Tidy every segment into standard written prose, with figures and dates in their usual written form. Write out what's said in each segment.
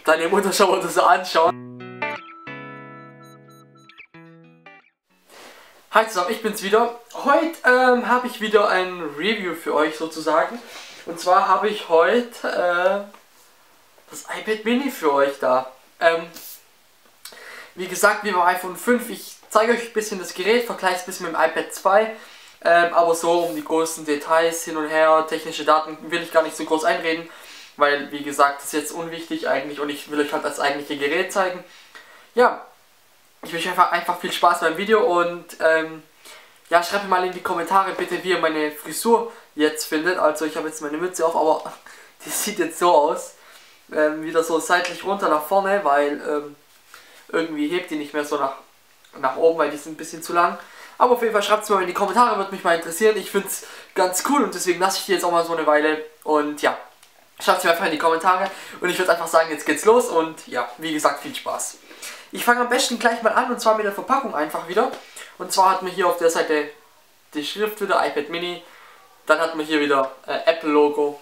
deine Mutter schon mal so anschauen. Hi zusammen, ich bin's wieder. Heute habe ich wieder ein Review für euch sozusagen. Und zwar habe ich heute das iPad Mini für euch da. Wie gesagt, wie beim iPhone 5, ich zeige euch ein bisschen das Gerät, vergleiche es ein bisschen mit dem iPad 2. Aber so um die großen Details hin und her, technische Daten will ich gar nicht so groß einreden. Weil, wie gesagt, das ist jetzt unwichtig eigentlich und ich will euch halt das eigentliche Gerät zeigen. Ja, ich wünsche einfach viel Spaß beim Video und ja, schreibt mir mal in die Kommentare bitte, wie ihr meine Frisur jetzt findet. Also ich habe jetzt meine Mütze auf, aber die sieht jetzt so aus. Wieder so seitlich runter nach vorne, weil irgendwie hebt die nicht mehr so nach oben, weil die sind ein bisschen zu lang. Aber auf jeden Fall schreibt es mir mal in die Kommentare, würde mich mal interessieren. Ich finde es ganz cool und deswegen lasse ich die jetzt auch mal so eine Weile. Und ja, schreibt es mir einfach in die Kommentare und ich würde einfach sagen, jetzt geht's los und ja, wie gesagt, viel Spaß. Ich fange am besten gleich mal an und zwar mit der Verpackung einfach wieder. Und zwar hat man hier auf der Seite die Schrift wieder, iPad Mini. Dann hat man hier wieder Apple Logo,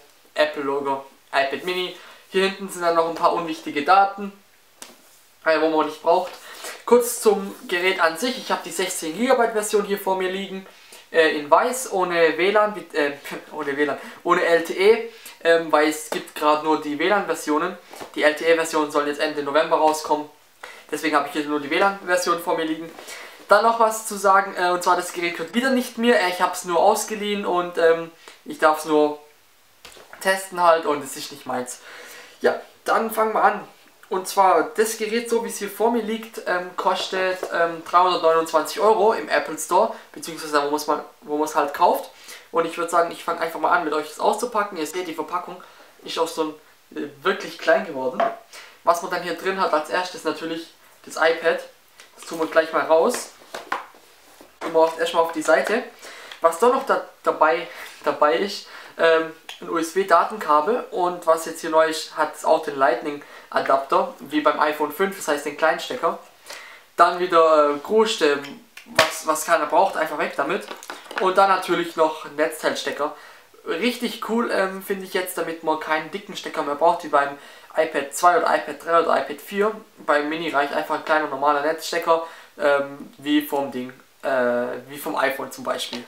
iPad Mini. Hier hinten sind dann noch ein paar unwichtige Daten, wo man nicht braucht. Kurz zum Gerät an sich. Ich habe die 16 GB Version hier vor mir liegen. In weiß, ohne WLAN, ohne LTE. Weil es gibt gerade nur die WLAN-Versionen. Die LTE-Version soll jetzt Ende November rauskommen. Deswegen habe ich hier nur die WLAN-Version vor mir liegen. Dann noch was zu sagen, und zwar das Gerät gehört wieder nicht mir. Ich habe es nur ausgeliehen und ich darf es nur testen halt und es ist nicht meins. Ja, dann fangen wir an. Und zwar das Gerät, so wie es hier vor mir liegt, kostet 329 € im Apple Store, beziehungsweise wo man es halt kauft. Und ich würde sagen, ich fange einfach mal an, mit euch das auszupacken. Ihr seht, die Verpackung ist auch so wirklich klein geworden. Was man dann hier drin hat als erstes natürlich das iPad. Das tun wir gleich mal raus. Gehen wir erstmal auf die Seite. Was da noch dabei ist, ein USB-Datenkabel und was jetzt hier neu ist, hat auch den Lightning-Adapter, wie beim iPhone 5, das heißt den Kleinstecker. Dann wieder Kruste, was keiner braucht, einfach weg damit. Und dann natürlich noch ein Netzteilstecker. Richtig cool finde ich jetzt, damit man keinen dicken Stecker mehr braucht, wie beim iPad 2 oder iPad 3 oder iPad 4. Beim Mini reicht einfach ein kleiner normaler Netzstecker, wie vom iPhone zum Beispiel.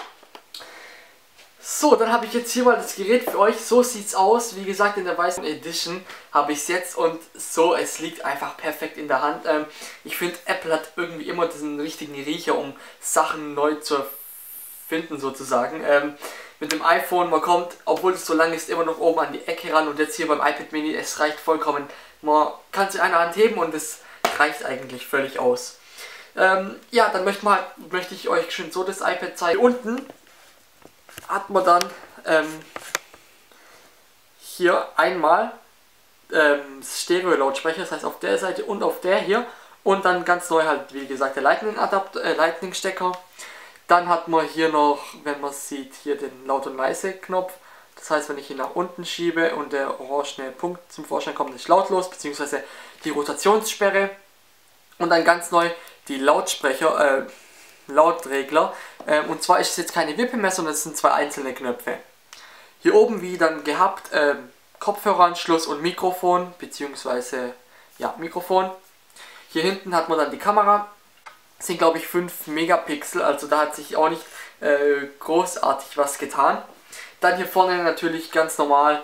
So, dann habe ich jetzt hier mal das Gerät für euch. So sieht es aus. Wie gesagt, in der weißen Edition habe ich es jetzt und so, es liegt einfach perfekt in der Hand. Ich finde, Apple hat irgendwie immer diesen richtigen Riecher, um Sachen neu zu finden sozusagen. Mit dem iPhone, man kommt, obwohl es so lang ist, immer noch oben an die Ecke ran und jetzt hier beim iPad Mini, es reicht vollkommen. Man kann es in einer Hand heben und es reicht eigentlich völlig aus. Ja, dann möchte ich euch schön so das iPad zeigen. Hier unten hat man dann hier einmal Stereo-Lautsprecher, das heißt auf der Seite und auf der hier. Und dann ganz neu halt, wie gesagt, der Lightning-Stecker. Dann hat man hier noch, wenn man sieht, hier den Laut- und Leise-Knopf. Das heißt, wenn ich ihn nach unten schiebe und der orangene Punkt zum Vorschein kommt, ist lautlos, beziehungsweise die Rotationssperre. Und dann ganz neu die Lautregler. Und zwar ist es jetzt keine Wippe mehr, sondern es sind zwei einzelne Knöpfe. Hier oben, wie dann gehabt, Kopfhöreranschluss und Mikrofon, beziehungsweise, ja, Mikrofon. Hier hinten hat man dann die Kamera. Das sind, glaube ich, 5 Megapixel, also da hat sich auch nicht großartig was getan. Dann hier vorne natürlich ganz normal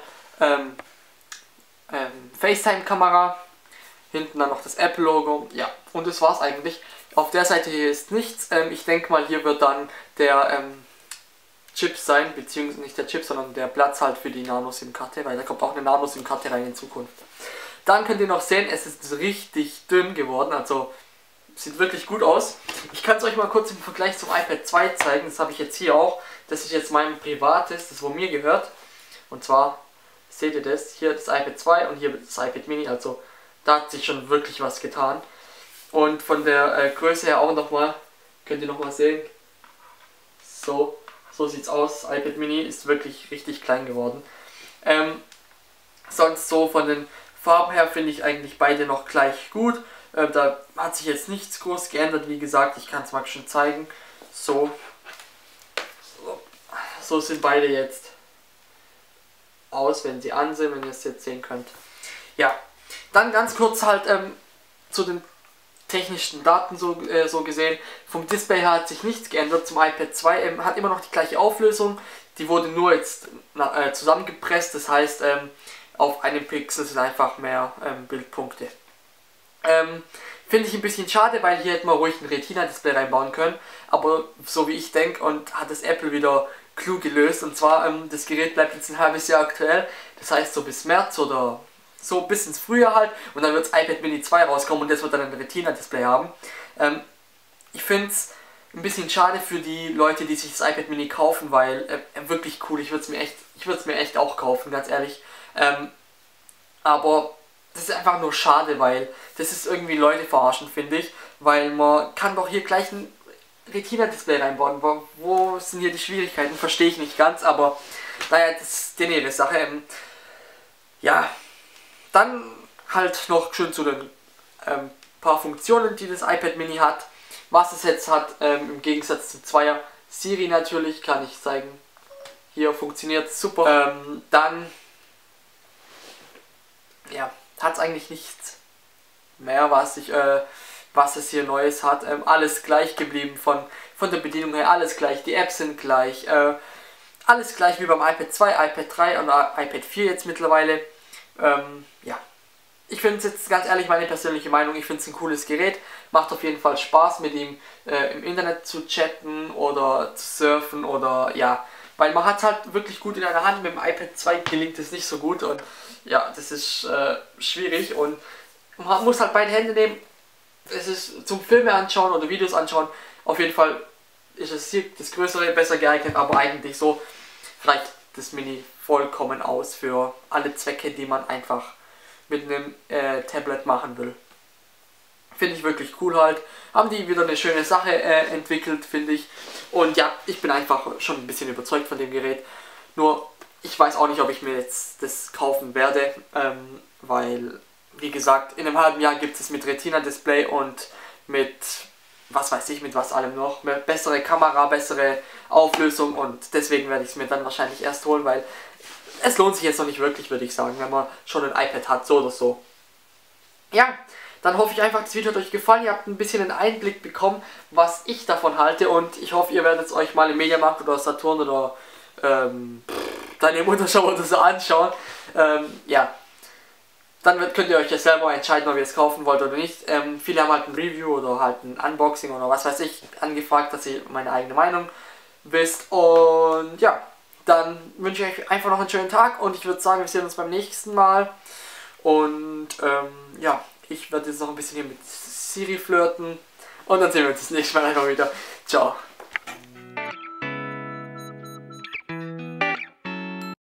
FaceTime-Kamera. Hinten dann noch das Apple-Logo. Ja, und das war's eigentlich. Auf der Seite hier ist nichts. Ich denke mal, hier wird dann der Chip sein, beziehungsweise nicht der Chip, sondern der Platz halt für die Nano-SIM-Karte, weil da kommt auch eine Nano-SIM-Karte rein in Zukunft. Dann könnt ihr noch sehen, es ist richtig dünn geworden, also sieht wirklich gut aus. Ich kann es euch mal kurz im Vergleich zum iPad 2 zeigen, das habe ich jetzt hier auch. Das ist jetzt mein privates, das wo mir gehört. Und zwar, seht ihr das, hier das iPad 2 und hier das iPad Mini, also da hat sich schon wirklich was getan. Und von der Größe her auch nochmal, könnt ihr nochmal sehen, so sieht es aus. Das iPad Mini ist wirklich richtig klein geworden. Sonst so von den Farben her finde ich eigentlich beide noch gleich gut. Da hat sich jetzt nichts groß geändert, wie gesagt, ich kann es mal schon zeigen. So sind beide jetzt aus, wenn sie an sind, wenn ihr es jetzt sehen könnt. Ja, Dann ganz kurz halt zu den technischen Daten so gesehen. Vom Display her hat sich nichts geändert zum iPad 2. Hat immer noch die gleiche Auflösung. Die wurde nur jetzt zusammengepresst. Das heißt, auf einem Pixel sind einfach mehr Bildpunkte. Finde ich ein bisschen schade, weil hier hätte man ruhig ein Retina-Display reinbauen können. Aber so wie ich denke, und hat es Apple wieder klug gelöst. Und zwar, das Gerät bleibt jetzt ein halbes Jahr aktuell. Das heißt so bis März oder so bis ins Frühjahr halt. Und dann wird das iPad Mini 2 rauskommen und das wird dann ein Retina-Display haben. Ich finde es ein bisschen schade für die Leute, die sich das iPad Mini kaufen, weil wirklich cool. Ich würde es mir echt auch kaufen, ganz ehrlich. Aber das ist einfach nur schade, weil das ist irgendwie Leute verarschen, finde ich. Weil man kann doch hier gleich ein Retina-Display reinbauen. Wo sind hier die Schwierigkeiten? Verstehe ich nicht ganz, aber naja, das ist die Sache. Ja, dann halt noch schön zu den paar Funktionen, die das iPad Mini hat. Was es jetzt hat, im Gegensatz zum 2er, Siri natürlich, kann ich zeigen. Hier funktioniert super. Dann ja, hat es eigentlich nichts mehr, was es hier Neues hat. Alles gleich geblieben von der Bedienung her, alles gleich, die Apps sind gleich, alles gleich wie beim iPad 2, iPad 3 und iPad 4 jetzt mittlerweile. Ja, ich finde es jetzt ganz ehrlich meine persönliche Meinung, ich finde es ein cooles Gerät, macht auf jeden Fall Spaß mit ihm im Internet zu chatten oder zu surfen oder ja, weil man hat es halt wirklich gut in einer Hand, mit dem iPad 2 gelingt es nicht so gut und ja, das ist schwierig und man muss halt beide Hände nehmen. Es ist zum Filme anschauen oder Videos anschauen, auf jeden Fall ist es hier das Größere besser geeignet, aber eigentlich so reicht das Mini vollkommen aus für alle Zwecke, die man einfach mit einem Tablet machen will. Finde ich wirklich cool halt. Haben die wieder eine schöne Sache entwickelt, finde ich. Und ja, ich bin einfach schon ein bisschen überzeugt von dem Gerät. Nur, ich weiß auch nicht, ob ich mir jetzt das kaufen werde, weil, wie gesagt, in einem halben Jahr gibt es mit Retina-Display und mit, was weiß ich, mit was allem noch, bessere Kamera, bessere Auflösung und deswegen werde ich es mir dann wahrscheinlich erst holen, weil es lohnt sich jetzt noch nicht wirklich, würde ich sagen, wenn man schon ein iPad hat, so oder so. Ja, dann hoffe ich einfach, das Video hat euch gefallen. Ihr habt ein bisschen einen Einblick bekommen, was ich davon halte und ich hoffe, ihr werdet es euch mal im Mediamarkt oder Saturn oder deine Mutterschau oder so anschauen. Ja, dann könnt ihr euch ja selber entscheiden, ob ihr es kaufen wollt oder nicht. Viele haben halt ein Review oder halt ein Unboxing oder was weiß ich angefragt, dass ihr meine eigene Meinung wisst. Und ja, dann wünsche ich euch einfach noch einen schönen Tag und ich würde sagen, wir sehen uns beim nächsten Mal. Und ja, ich werde jetzt noch ein bisschen hier mit Siri flirten und dann sehen wir uns das nächste Mal einfach wieder. Ciao.